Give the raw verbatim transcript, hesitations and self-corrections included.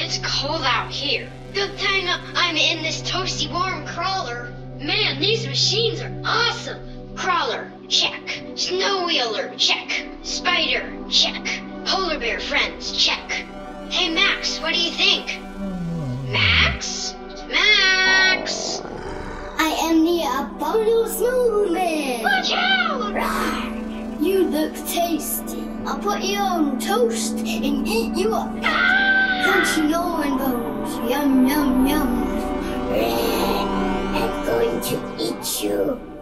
It's cold out here. Good thing I'm in this toasty warm crawler. Man, these machines are awesome. Crawler, check. Snow wheeler, check. Spider, check. Polar bear friends, check. Hey, Max, what do you think? Max? Max! I am the Abominable Snowman! Watch out! Rawr. You look tasty. I'll put you on toast and eat you up. Ah! Crunchy gnawing bones. Yum, yum, yum. Rawr. I'm going to eat you.